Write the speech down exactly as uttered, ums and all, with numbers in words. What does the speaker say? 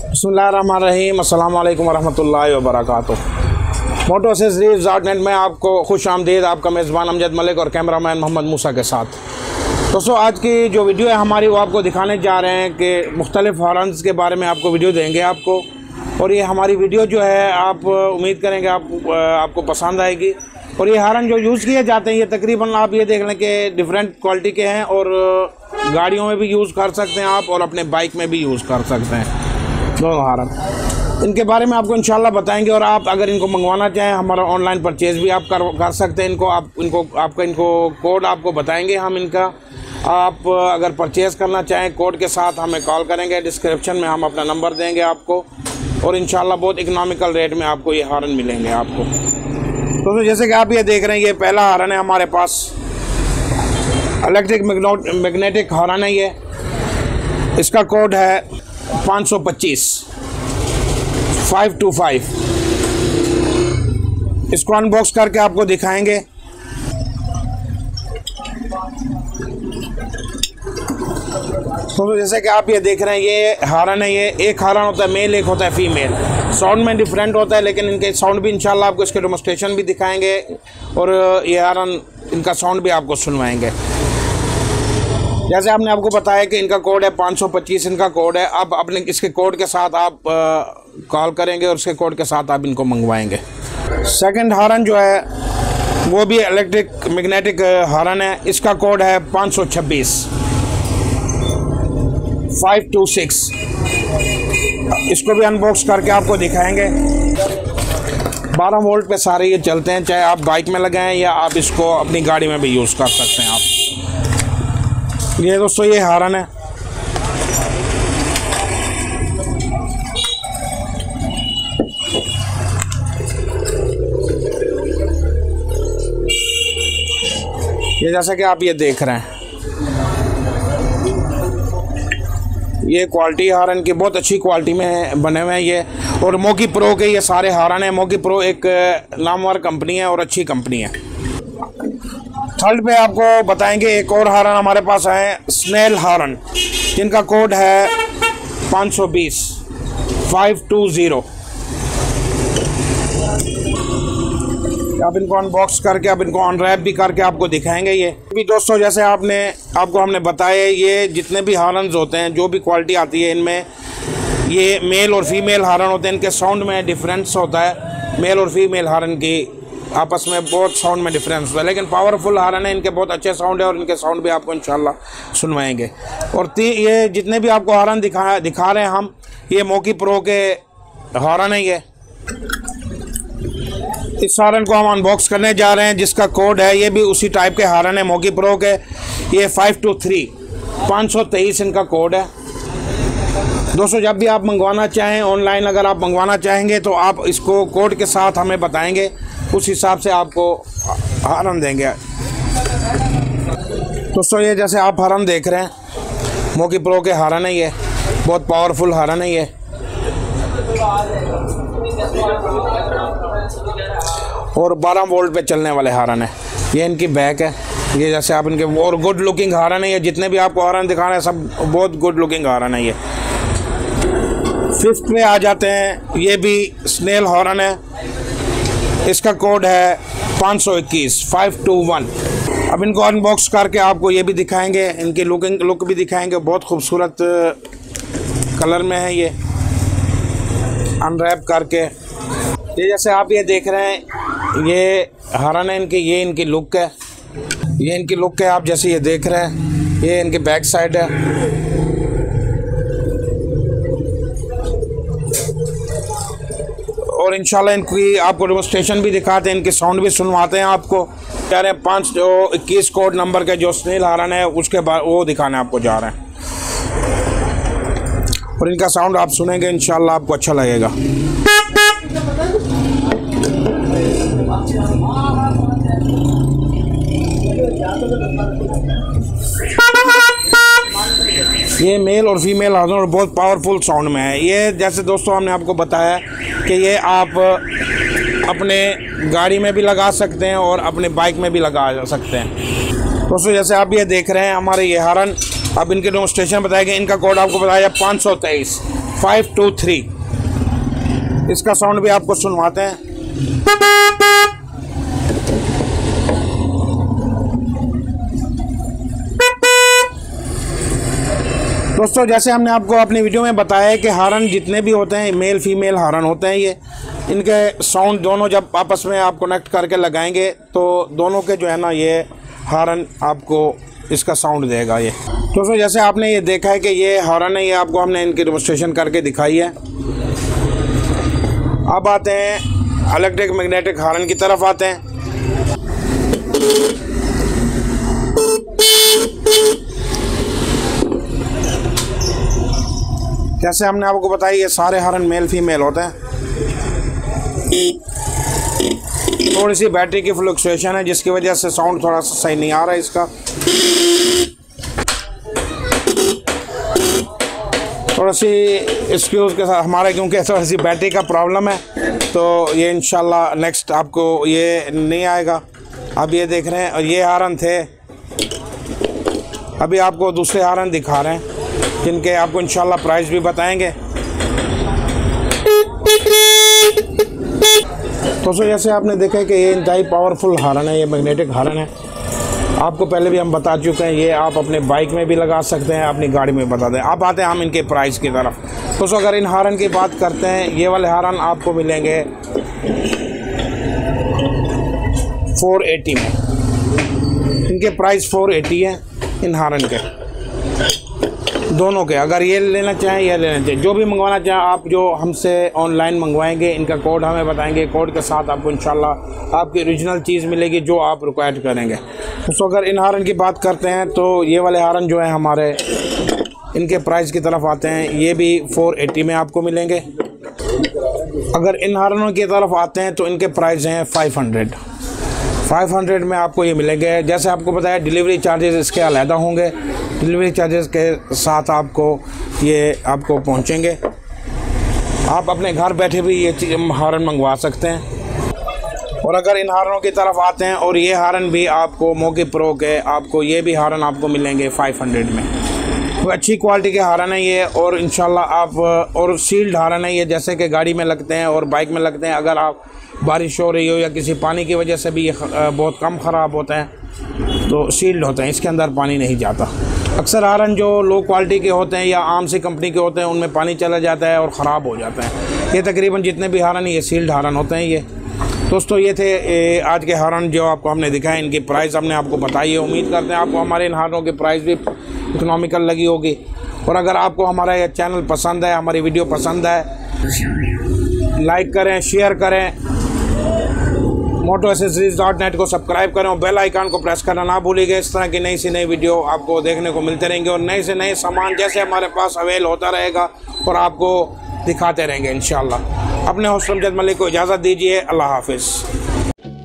बिस्मिल्लाहिर्रहमानिर्रहीम, अस्सलाम वालेकुम वरहमतुल्लाहि वबरकातुह। मोटो एक्सेसरीज डॉट नेट में आपको खुश आमदीद। आपका मेज़बान अमजद मलिक और कैमरामैन मोहम्मद मूसा के साथ। दोस्तों, आज की जो वीडियो है हमारी वो आपको दिखाने जा रहे हैं कि मुख्तलिफ़ हॉर्न्स के बारे में आपको वीडियो देंगे आपको। और ये हमारी वीडियो जो है आप उम्मीद करेंगे आप आपको पसंद आएगी। और ये हॉर्न जो यूज़ किए जाते हैं ये तकरीबन आप ये देख लें कि डिफरेंट क्वालिटी के हैं और गाड़ियों में भी यूज़ कर सकते हैं आप और अपने बाइक में भी यूज़ कर सकते हैं दोनों हॉर्न। इनके बारे में आपको इंशाल्लाह बताएंगे। और आप अगर इनको मंगवाना चाहें हमारा ऑनलाइन परचेज़ भी आप कर कर सकते हैं। इनको आप इनको आपका इनको कोड आपको बताएंगे हम इनका। आप अगर परचेज़ करना चाहें कोड के साथ हमें कॉल करेंगे, डिस्क्रिप्शन में हम अपना नंबर देंगे आपको और इंशाल्लाह बहुत इकनॉमिकल रेट में आपको ये हॉर्न मिलेंगे आपको। तो जैसे कि आप ये देख रहे हैं ये पहला हॉर्न है हमारे पास, इलेक्ट्रिक मैग्नेटिक हॉर्न है ये। इसका कोड है पाँच सौ पच्चीस फाइव टू फाइव। इसको अनबॉक्स करके आपको दिखाएंगे। तो जैसे कि आप ये देख रहे हैं ये हॉर्न है। ये एक हॉर्न होता है मेल, एक होता है फीमेल। साउंड में डिफरेंट होता है लेकिन इनके साउंड भी इंशाल्लाह आपको इसके डेमोंस्ट्रेशन भी दिखाएंगे और ये हॉर्न इनका साउंड भी आपको सुनवाएंगे। जैसे आपने आपको बताया कि इनका कोड है पाँच सौ पच्चीस इनका कोड है। आप अपने इसके कोड के साथ आप कॉल करेंगे और इसके कोड के साथ आप इनको मंगवाएंगे। सेकंड हॉर्न जो है वो भी इलेक्ट्रिक मैग्नेटिक हॉर्न है। इसका कोड है पाँच सौ छब्बीस फाइव टू सिक्स। इसको भी अनबॉक्स करके आपको दिखाएंगे। बारह वोल्ट पे सारे ये चलते हैं, चाहे आप बाइक में लगाएं या आप इसको अपनी गाड़ी में भी यूज़ कर सकते हैं आप। ये दोस्तों ये हॉर्न है। ये जैसा कि आप ये देख रहे हैं ये क्वालिटी हॉर्न की बहुत अच्छी क्वालिटी में बने हुए हैं ये। और मोगी प्रो के ये सारे हॉर्न हैं। मोगी प्रो एक नामवर कंपनी है और अच्छी कंपनी है। थर्ड पे आपको बताएंगे एक और हॉर्न हमारे पास है, स्नेल हॉर्न, जिनका कोड है पाँच सौ बीस फाइव टू ज़ीरो। आप इनको अनबॉक्स करके आप इनको अनरैप भी करके आपको दिखाएंगे। ये भी दोस्तों जैसे आपने आपको हमने बताया ये जितने भी हॉर्न्स होते हैं जो भी क्वालिटी आती है इनमें ये मेल और फीमेल हॉर्न होते हैं। इनके साउंड में डिफरेंस होता है। मेल और फीमेल हॉर्न की आपस में बहुत साउंड में डिफरेंस होता है लेकिन पावरफुल हॉर्न है। इनके बहुत अच्छे साउंड है और इनके साउंड भी आपको इंशाल्लाह सुनवाएंगे। और ये जितने भी आपको हॉर्न दिखा दिखा रहे हैं हम ये मोगी प्रो के हॉर्न है। ये इस हॉर्न को हम अनबॉक्स करने जा रहे हैं जिसका कोड है ये भी उसी टाइप के हॉर्न है मोगी प्रो के। ये फाइव टू थ्री पाँच सौ तेईस इनका कोड है। दोस्तों जब भी आप मंगवाना चाहें ऑनलाइन अगर आप मंगवाना चाहेंगे तो आप इसको कोड के साथ हमें बताएंगे, उस हिसाब से आपको हॉर्न देंगे। दोस्तों ये जैसे आप हॉर्न देख रहे हैं मोगी प्रो के हॉर्न है। ये बहुत पावरफुल हॉर्न है ये। और बारह वोल्ट पे चलने वाले हॉर्न है। ये इनकी बैक है। ये जैसे आप इनके और गुड लुकिंग हॉर्न है। ये जितने भी आपको हॉर्न दिखा रहे हैं सब बहुत गुड लुकिंग हॉर्न है ये। फिफ्थ पे आ जाते हैं, ये भी स्नेल हॉर्न है। इसका कोड है पाँच सौ इक्कीस फाइव टू वन। अब इनको अनबॉक्स करके आपको ये भी दिखाएंगे, इनकी लुकिंग लुक भी दिखाएंगे। बहुत खूबसूरत कलर में है ये अनरैप करके। ये जैसे आप ये देख रहे हैं ये हॉर्न है इनकी। ये इनकी लुक है, ये इनकी लुक है। आप जैसे ये देख रहे हैं ये इनकी बैक साइड है। और इंशाल्लाह इनकी आपको डेमोंस्ट्रेशन भी दिखाते हैं, इनके साउंड भी सुनवाते हैं आपको। कह रहे हैं पाँच जो इक्कीस कोड नंबर के जो स्नेल हॉर्न है उसके बाद वो दिखाने आपको जा रहे हैं और इनका साउंड आप सुनेंगे इंशाल्लाह आपको अच्छा लगेगा। ये मेल और फीमेल हॉर्न और बहुत पावरफुल साउंड में है ये। जैसे दोस्तों हमने आपको बताया कि ये आप अपने गाड़ी में भी लगा सकते हैं और अपने बाइक में भी लगा सकते हैं। दोस्तों जैसे आप ये देख रहे हैं हमारे ये हॉर्न, अब इनके डेमोंस्ट्रेशन बताएंगे। इनका कोड आपको बताया पाँच सौ तेईस फाइव टू थ्री। इसका साउंड भी आपको सुनवाते हैं। दोस्तों जैसे हमने आपको अपनी वीडियो में बताया है कि हारन जितने भी होते हैं मेल फीमेल हारन होते हैं, ये इनके साउंड दोनों जब आपस में आप कनेक्ट करके लगाएंगे तो दोनों के जो है ना ये हारन आपको इसका साउंड देगा। ये दोस्तों जैसे आपने ये देखा है कि ये हारन है, ये आपको हमने इनकी डेमोंस्ट्रेशन करके दिखाई है। अब आते हैं इलेक्ट्रिक मैग्नेटिक हारन की तरफ आते हैं। जैसे हमने आपको बताया ये सारे हारन मेल फीमेल होते हैं। थोड़ी सी बैटरी की फ्लक्चुएशन है जिसकी वजह से साउंड थोड़ा सा सही नहीं आ रहा है इसका। थोड़ा सी एक्सक्यूज के साथ हमारे, क्योंकि थोड़ी सी बैटरी का प्रॉब्लम है तो ये इंशाल्लाह नेक्स्ट आपको ये नहीं आएगा। अब ये देख रहे हैं, और ये हारन थे। अभी आपको दूसरे हारन दिखा रहे हैं जिनके आपको इंशाल्लाह प्राइस भी बताएंगे। तो सो जैसे आपने देखा है कि ये इंतहाई पावरफुल हारन है, ये मैग्नेटिक हारन है। आपको पहले भी हम बता चुके हैं, ये आप अपने बाइक में भी लगा सकते हैं, अपनी गाड़ी में बता दें। अब आते हैं हम इनके प्राइस की तरफ। तो सो अगर इन हारन की बात करते हैं, ये वाले हारन आपको मिलेंगे फोर एटी में। इनके प्राइस फोर एटी है इन हारन के दोनों के। अगर ये लेना चाहें या लेना चाहिए, जो भी मंगवाना चाहें आप, जो हमसे ऑनलाइन मंगवाएंगे इनका कोड हमें बताएंगे, कोड के साथ आपको इंशाल्लाह आपकी ओरिजिनल चीज़ मिलेगी जो आप रिक्वायर करेंगे। तो अगर इन हारन की बात करते हैं तो ये वाले हारन जो है हमारे, इनके प्राइस की तरफ आते हैं, ये भी फोर एटी में आपको मिलेंगे। अगर इन हारनों की तरफ आते हैं तो इनके प्राइस हैं फाइव हंड्रेड। फाइव हंड्रेड में आपको ये मिलेंगे। जैसे आपको बताया डिलीवरी चार्जेस इसके अलहदा होंगे, डिलीवरी चार्जेस के साथ आपको ये आपको पहुंचेंगे। आप अपने घर बैठे भी ये हारन मंगवा सकते हैं। और अगर इन हारनों की तरफ आते हैं, और ये हारन भी आपको मोगी प्रो के, आपको ये भी हारन आपको मिलेंगे फाइव हंड्रेड में। तो अच्छी क्वालिटी के हारन है ये, और इंशाल्लाह आप, और सील्ड हारन है ये, जैसे कि गाड़ी में लगते हैं और बाइक में लगते हैं। अगर आप बारिश हो रही हो या किसी पानी की वजह से भी ये बहुत कम ख़राब होते हैं तो सील्ड होते हैं, इसके अंदर पानी नहीं जाता। अक्सर हारन जो लो क्वालिटी के होते हैं या आम सी कंपनी के होते हैं उनमें पानी चला जाता है और ख़राब हो जाता है। ये तकरीबन जितने भी हारन ये सील्ड हारन होते हैं। ये दोस्तों ये थे ए, आज के हारन जो आपको हमने दिखाए, इनकी प्राइस हमने आपको बताई है। उम्मीद करते हैं आपको हमारे इन हारनों की प्राइस भी इकोनॉमिकल लगी होगी। और अगर आपको हमारा ये चैनल पसंद है, हमारी वीडियो पसंद है, लाइक करें, शेयर करें, मोटो एसेसरीज डॉट नेट को सब्सक्राइब करें और बेल आइकन को प्रेस करना ना भूलिएगा। इस तरह की नई सी नई वीडियो आपको देखने को मिलते रहेंगे और नए से नए सामान जैसे हमारे पास अवेल होता रहेगा और आपको दिखाते रहेंगे इंशाल्लाह। अपने होस्ट अमजद मलिक को इजाज़त दीजिए। अल्लाह हाफिज़।